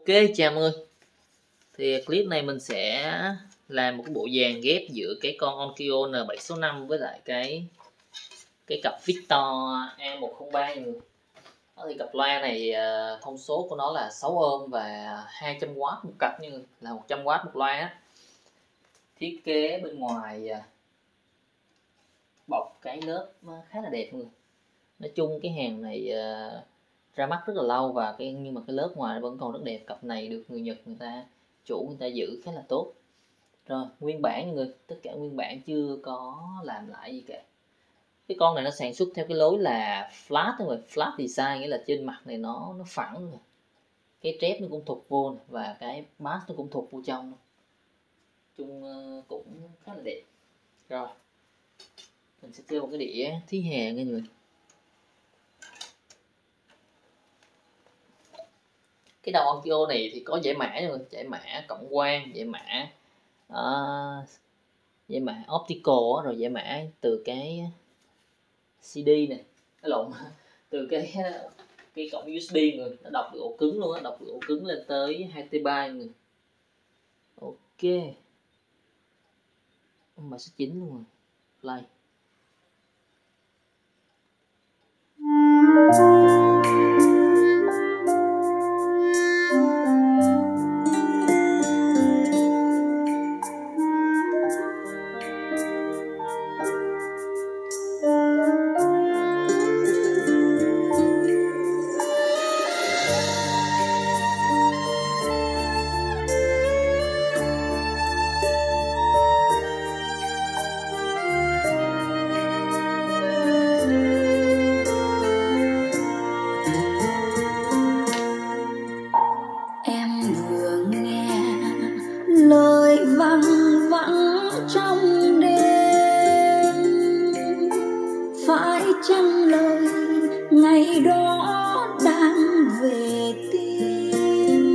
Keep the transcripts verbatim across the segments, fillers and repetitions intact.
chào mọi người. Thì clip này mình sẽ làm một cái bộ dàn ghép giữa cái con Onkyo N bảy sáu năm với lại cái cái cặp Victor A một không ba mọi người. Đó thì cặp loa này thông số của nó là sáu ôm và hai trăm oát một cặp, như là một trăm oát một loa. Thiết kế bên ngoài bọc cái lớp khá là đẹp mọi người. Nói chung cái hàng này ra mắt rất là lâu và cái nhưng mà cái lớp ngoài vẫn còn rất đẹp. Cặp này được người Nhật người ta chủ người ta giữ khá là tốt. Rồi nguyên bản mọi người, tất cả nguyên bản chưa có làm lại gì cả. Cái con này nó sản xuất theo cái lối là flat rồi, flat design, nghĩa là trên mặt này nó nó phẳng rồi. Cái trép nó cũng thụt vô này, và cái bass nó cũng thụt vô trong. Chung cũng khá là đẹp. Rồi mình sẽ chơi một cái đĩa thí hè nha mọi người. Cái đầu Onkyo này thì có giải mã rồi, giải mã cộng quang, giải mã uh, giải mã optical, rồi giải mã từ cái xê đê này, cái lộn từ cái cái cổng u ét bê người, nó đọc được ổ cứng luôn á, đọc được ổ cứng lên tới hai tê ba người. Ok, mà số chín luôn rồi, play. Lời văng vẳng trong đêm, phải chăng lời ngày đó đang về tim,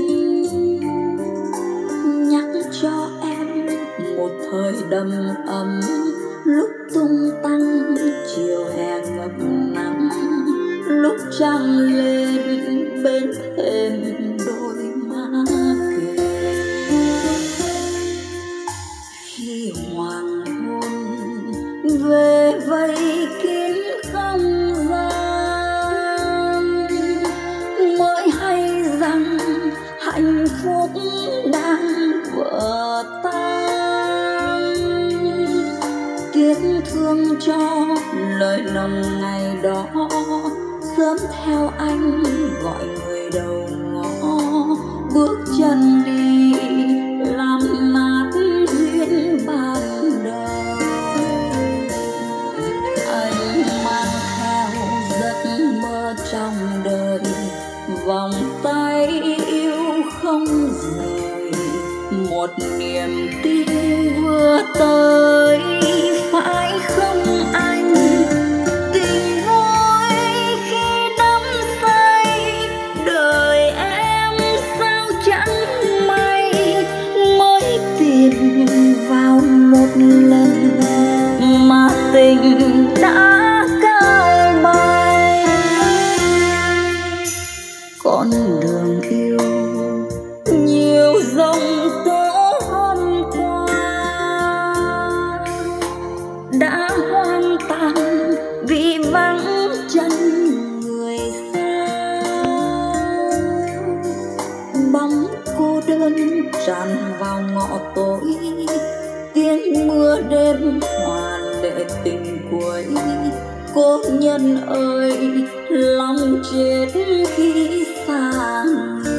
nhắc cho em một thời đầm ấm lúc tung tăng chiều hè ngập nắng, lúc trăng lên bên thềm đôi má kề. Khi hoàng hôn về vây kín không gian, mới hay rằng hạnh phúc đang vỡ tan. Tiếc thương cho lời nồng ngày đó, sớm theo anh gọi người đầu ngõ, bước chân đi làm nát duyên ban đầu. Anh mang theo giấc mơ trong đời, vòng tay yêu không rời, một niềm tin vừa tới. Phải không anh? Tình vui khi đắm say, đời em sao chẳng may, mới tìm vào một lần mà tình đã cao bay. Con đường yêu nhiều dòng tố hôm qua đã hoang tàn vì vắng chân người xa. Bóng cô đơn tràn vào ngõ tối, tiếng mưa đêm hòa lệ tình cuối. Cô nhân ơi, lòng chết khi xa người.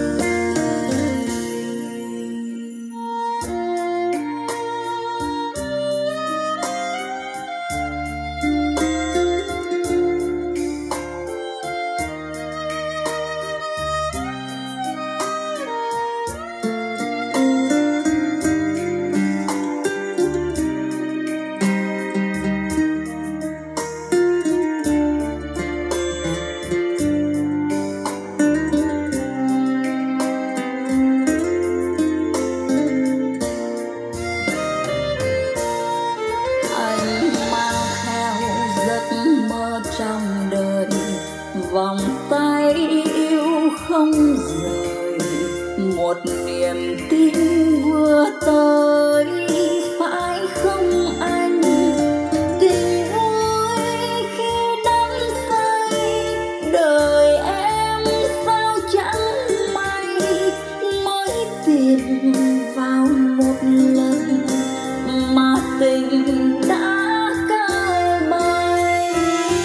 một niềm tin vừa tới, phải không anh? Tình vui khi đắm say, đời em sao chẳng may mới tìm vào một lần mà tình đã cao bay.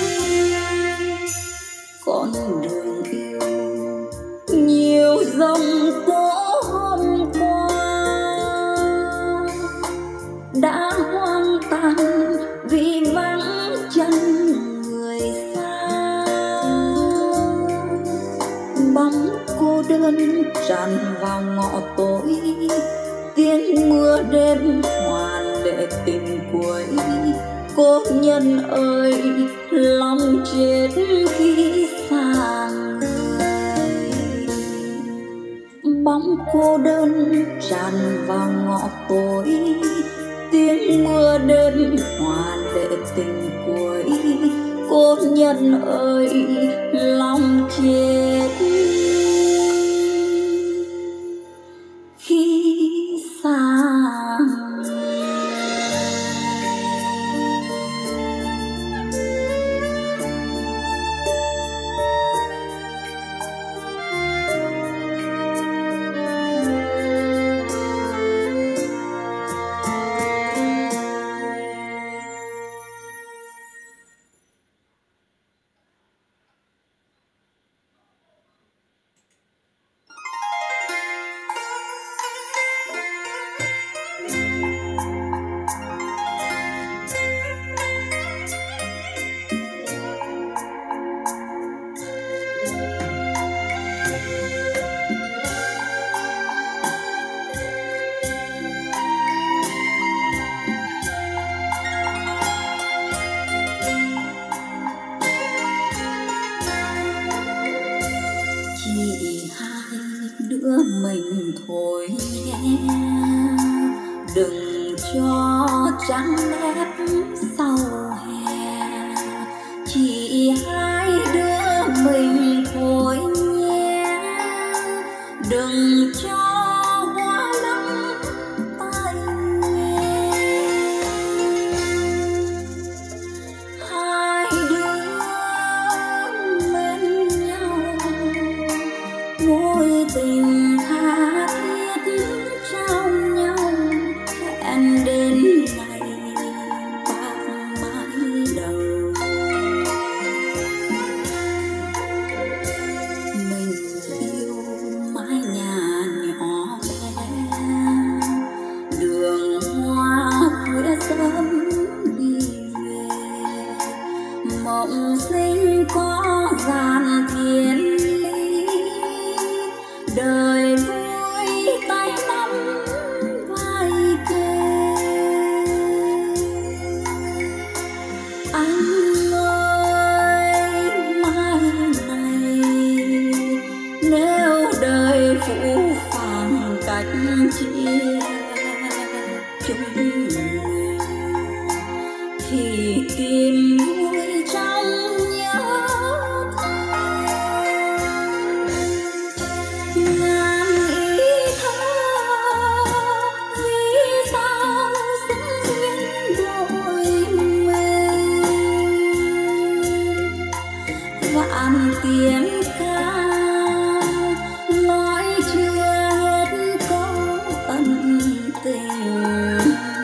Con đường yêu nhiều dòng tố hôm qua đã hoang tàn vì vắng chân người xa. Bóng cô đơn tràn vào ngõ tối, tiếng mưa đêm hòa lệ tình cuối. Cô nhân ơi, lòng chết khi xa người. Bóng cô đơn tràn vào ngõ tối, tiếng mưa đêm hòa lệ tình cuối. Cô nhân ơi, lòng chết khi xa. Mình thôi nhé, đừng cho trắng ép sau hè. Chỉ hai đứa mình thôi nhé, đừng cho hoa lắm tay nhé. Hai đứa mến nhau, mối tình tha thiết trao nhau, hẹn đến ngày bạc mái đầu. Mình yêu mái nhà nhỏ bé, đường hoa khuya sớm đi về. Mộng sinh có gian thiên lý, đời vui tay nắm vai kề. Anh ơi, mai này nếu đời phũ phàng cách chia chúng mình, thì tìm vui trong nhớ thương. Ngàn ý thơ vì sao xứng duyên đôi mình, vạn tiếng ca nói chưa hết câu ân tình.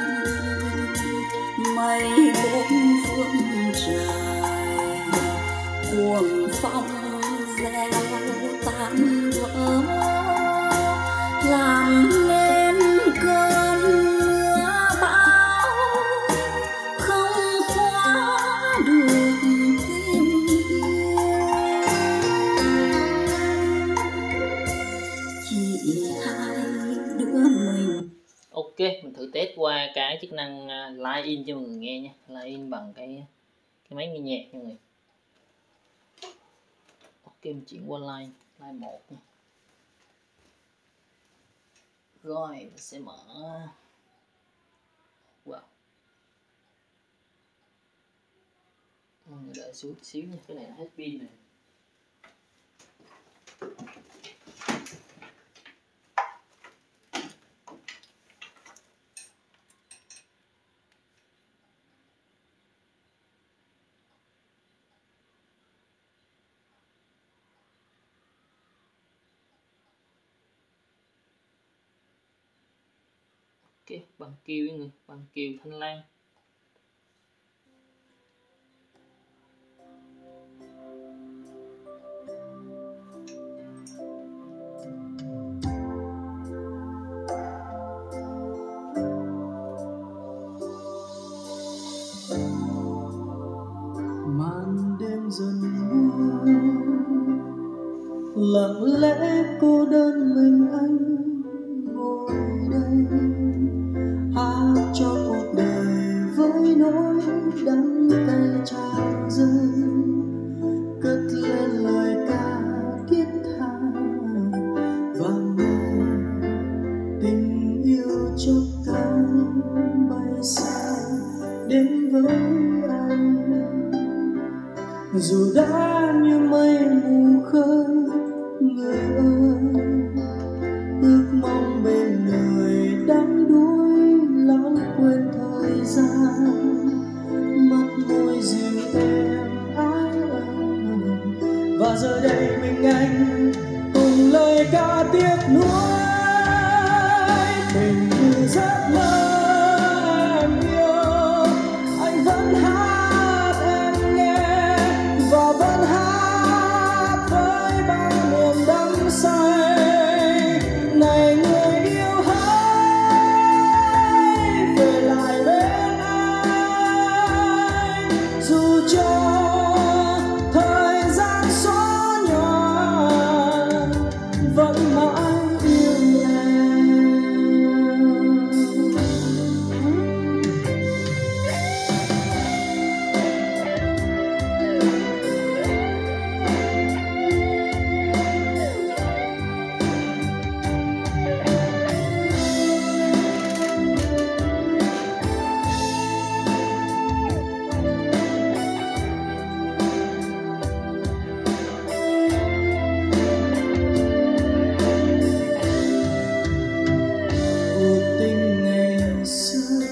Mây bốn phương trời cuồng phong reo tan vỡ, làm nên cơn mưa bão không khóa được tim yêu. Chỉ hai đứa mình. Ok, mình thử test qua cái chức năng line in cho mọi người nghe nha. Line in bằng cái cái máy nghe nhạc nha mọi người. Ok, mình chuyển qua line line một nha. Rồi, mình sẽ mở. Wow. Mọi người đợi xuống xíu nha, cái này nó hết pin này. Ok, bằng kiều với người bằng kiều Thanh Lan. Màn đêm dần buông, lặng lẽ cô đơn mình anh ngồi đây, hát cho cuộc đời với nỗi đắng cay tràn dâng, cất lên lời ca thiết tha vang lên tình yêu chốc cánh bay xa đến với anh. Dù đã như mây mù khơi, người ơi, ước mong bên người đắm đuối lãng quên thời gian, mắt môi dịu êm ái ân. Và giờ đây mình anh cùng lời ca tiếc nuối, tình như giấc mơ em yêu, anh vẫn hát em nghe và vẫn hát với bao niềm đắm say. Này người yêu hãy về lại bên anh, dù cho thời gian xóa nhòa vẫn mãi yêu em. Cuộc tình ngày xưa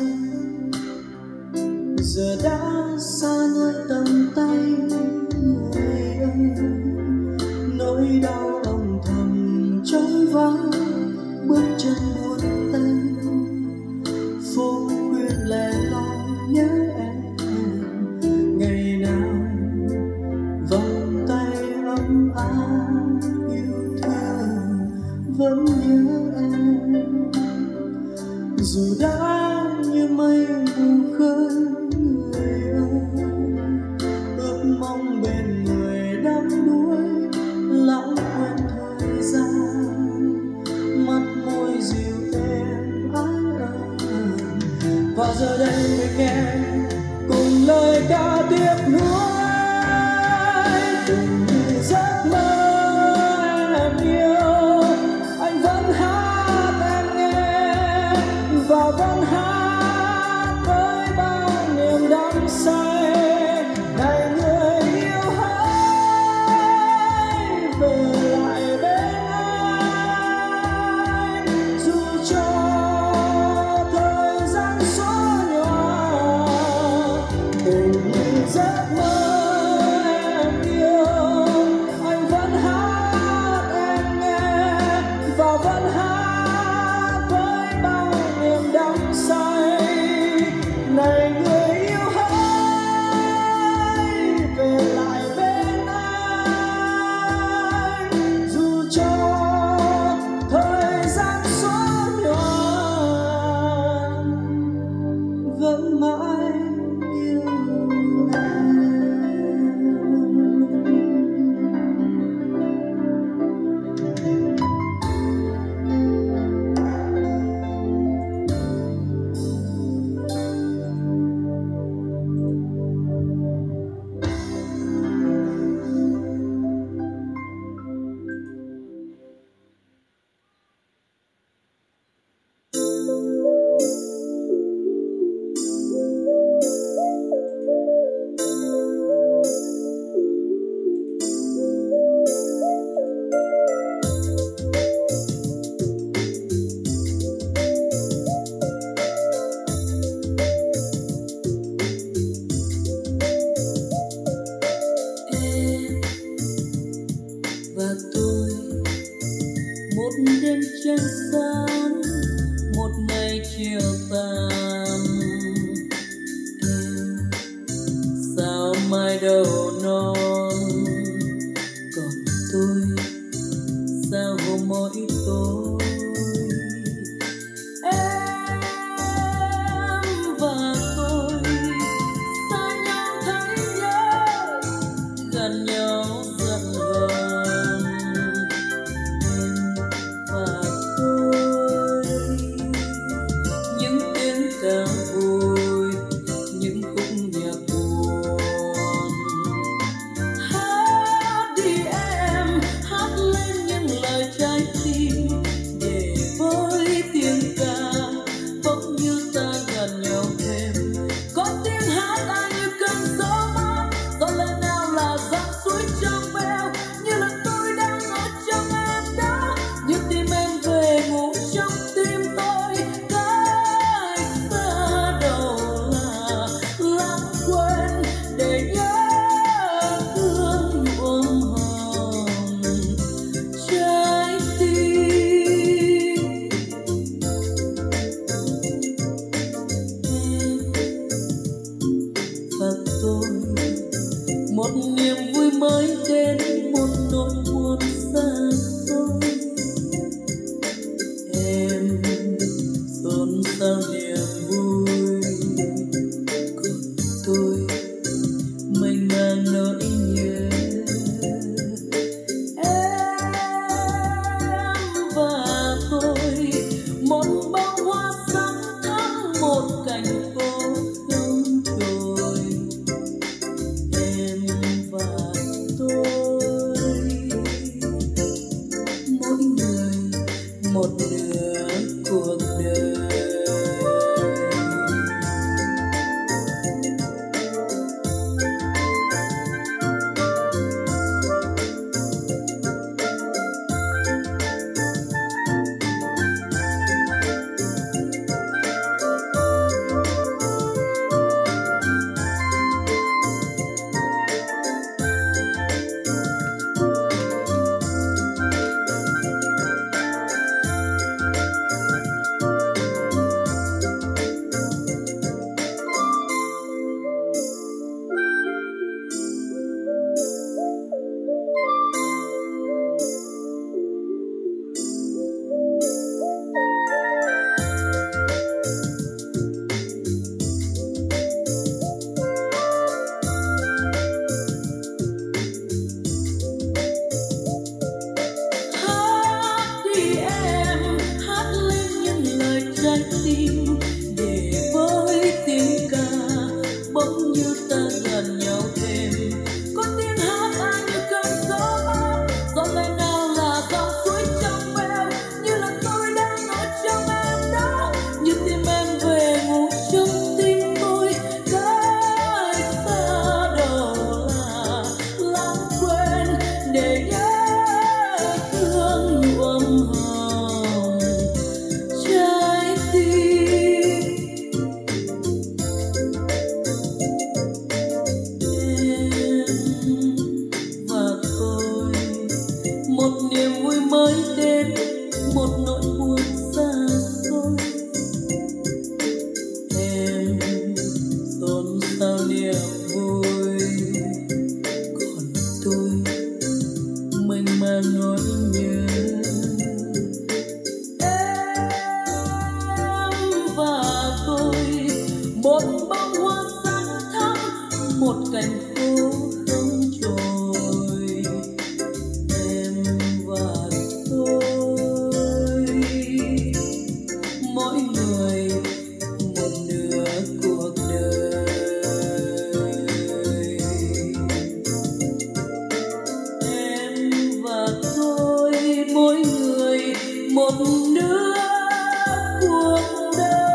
giờ đã xa nơi tầm tay, người ơi, nỗi đau âm thầm trong vắng bước chân buồn tênh, phố khuya lẻ loi nhớ em. Ngày nào vòng tay ấm áp yêu thương vẫn nhớ em. Dù đã như mây mù khơi, người ơi, ước mong bên người đắm đuối lãng quên thời gian, mắt môi dịu êm ái ân. Và giờ đây mình nghe cùng lời ca tiếc nuối, tình như giấc mơ em yêu, anh vẫn hát em nghe và vẫn hát với bao niềm đắm say. Này người yêu hãy về lại bên anh, dù cho thời gian xóa nhòa tình như giấc mơ em yêu, anh vẫn hát em nghe và vẫn hát với bao niềm đắm say. Này người yêu hãy về lại bên anh, dù cho thời gian xóa nhòa vẫn mãi yêu em. Em và tôi một đêm trăng sáng, một ngày chiều tàn. Em sao mai đầu non, còn tôi sao hôm mỗi tối. Em và tôi xa nhau thấy nhớ, gần nhau giận hờn. Em và tôi những tiếng ca vui, những khúc nhạc buồn. Hát đi em, hát lên những lời trái tim, để với tiếng ca bỗng như ta gần nhau thêm. Có tiếng hát ai như cơn gió mát, gió lên nào là dòng suối trong veo, như là tôi đang ở trong em đó, như tim em về ngủ trong tim tôi. Cách xa đầu là lãng quên, để nhớ thương nhuộm hồng trái tim. Em và tôi, một niềm vui mới đến, một nỗi buồn xa xôi. Em xôn xao niềm vui, còn tôi mênh mang nỗi nhớ. Em và tôi, một bông hoa sắc thắm, một cành khô không trồi. Em và tôi, mỗi người một nửa cuộc đời. Hát đi em, hát lên những lời trái tim, để với tiếng ca bỗng như ta gần nhau thêm. Có tiếng hát ai như cơn gió mát, gió lên nào là dòng suối trong veo, như là tôi đang ở trong em đó, như tim em về ngủ trong tim tôi. Cách xa đầu là lãng quên, để nhớ thương nhuộm hồng trái tim. Em và tôi, một niềm vui mới đến, một nỗi buồn xa xôi. Em xôn xao niềm vui, còn tôi mênh mang nỗi nhớ. Em và tôi, một bông hoa sắc thắm, một cành khô không trồi. Em và tôi, mỗi người một nửa cuộc đời. Em và tôi, mỗi người một nửa cuộc đời.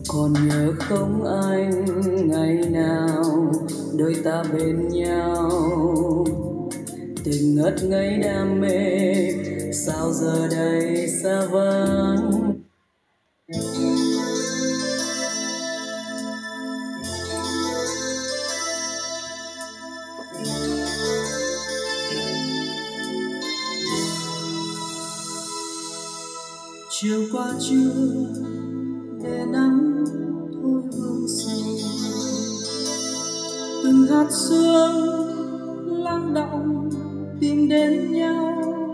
Còn nhớ không anh, ngày nào đôi ta bên nhau, tình ngất ngây đam mê sao giờ đây xa vắng. Chiều qua trưa để nắng thôi hương sầu, từng hạt sương lắng đọng tìm đến nhau,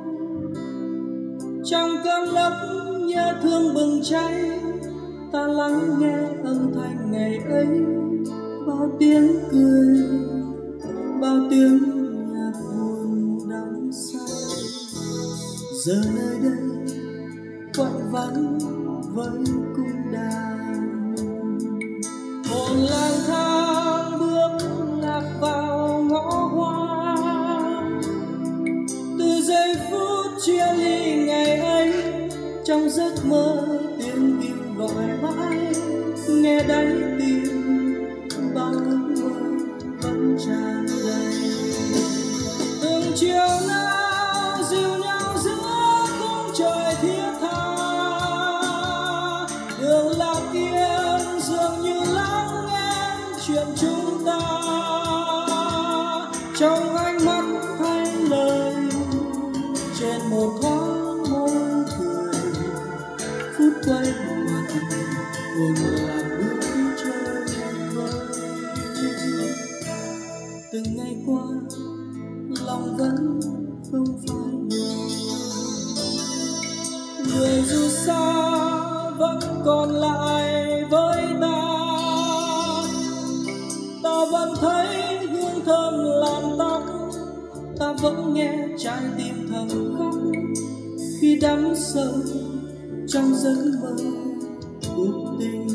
trong cơn lốc nhớ thương bừng cháy. Ta lắng nghe âm thanh ngày ấy, bao tiếng cười, bao tiếng nhạc buồn đắm say. Giờ nơi đây quạnh vắng với cung đàn, hồn lang thang bước lạc vào ngõ hoang. Từ giây phút chia ly ngày ấy, trong giấc mơ tiếng yêu gọi mãi, nghe đáy tim bao ước mơ vẫn tràn đầy. Từng chiều nào dìu nhau giữa khung trời thiết tha, đường lạc yên dường như lắng nghe chuyện chúng ta. Trong ánh mắt thay lời, trên một thoáng môi cười, phút quay mặt hồn lạc bước chơi vơi. Từng ngày qua lòng vẫn không phai nhòa, người dù xa vẫn còn lại với ta. Ta vẫn thấy hương thơm làn tóc, ta vẫn nghe trái tim thầm khóc khi đắm sâu trong giấc mơ cuộc tình.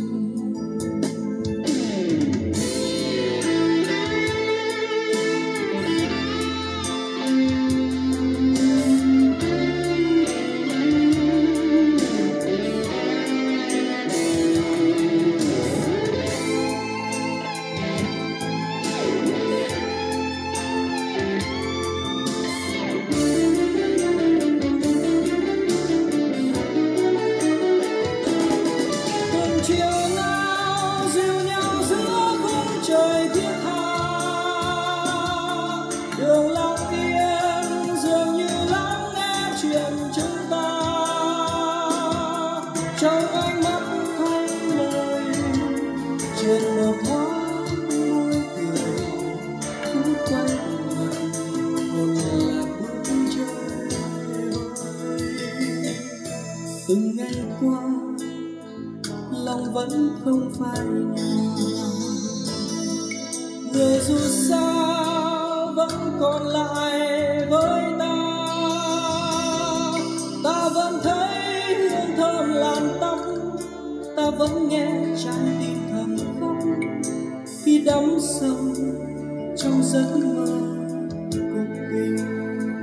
Chiều nào dìu nhau giữa khung trời thiết tha, đường lặng yên dường như lắng nghe chuyện chúng ta. Trong ánh mắt thay lời, trên một thoáng môi cười, phút quay mặt hồn lạc bước chơi vơi. Từng ngày qua lòng vẫn không phai nhòa, người dù sao vẫn còn lại với ta. Ta vẫn thấy hương thơm làn tóc, ta vẫn nghe trái tim thầm khóc khi đắm sâu trong giấc mơ cuộc tình.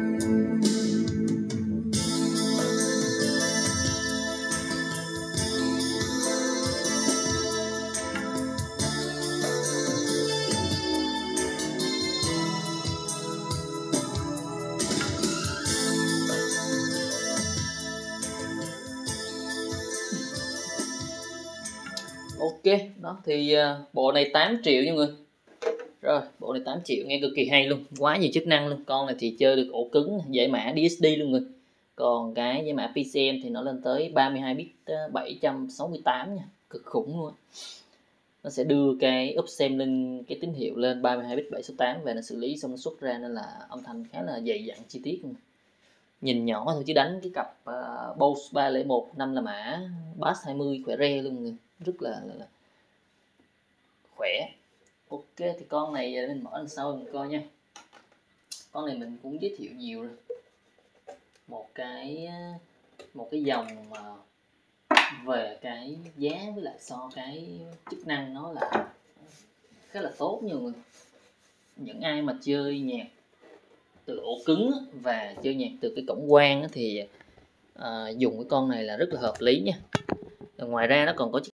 Ok, đó thì uh, bộ này tám triệu nha mọi người. Rồi, bộ này tám triệu nghe cực kỳ hay luôn, quá nhiều chức năng luôn. Con này thì chơi được ổ cứng, giải mã đê ét đê luôn người. Còn cái giải mã pê xê em thì nó lên tới ba mươi hai bit bảy trăm sáu mươi tám nha, cực khủng luôn. Nó sẽ đưa cái upsampling cái tín hiệu lên ba mươi hai bit bảy trăm sáu mươi tám và nó xử lý xong nó xuất ra nên là âm thanh khá là dày dặn chi tiết luôn. Nhìn nhỏ thôi chứ đánh cái cặp uh, Bose ba không một năm là mã Bass hai mươi khỏe re luôn người. Rất là, là, là khỏe. Ok, thì con này mình mở lên sau mình coi nha. Con này mình cũng giới thiệu nhiều rồi. Một cái một cái dòng mà về cái giá với lại so cái chức năng nó là khá là tốt nha mọi người. Những ai mà chơi nhạc từ ổ cứng và chơi nhạc từ cái cổng quang thì uh, dùng cái con này là rất là hợp lý nha. Ngoài ra nó còn có